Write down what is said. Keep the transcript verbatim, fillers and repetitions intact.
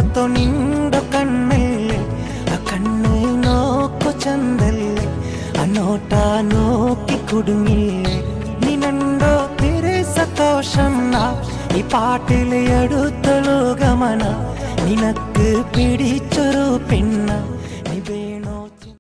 तो निंडो कन्नल्ले आ कन्नु नोक्को चंदल्ले आ नोट नोक्की कुडुंगिल्ले निनंडो तेरे सतोषम्ना ഈ പാട്ടിലെ അടുത്തുള്ള ഗമന നിനക്ക് പിടിച്ചൊരു പെണ്ണ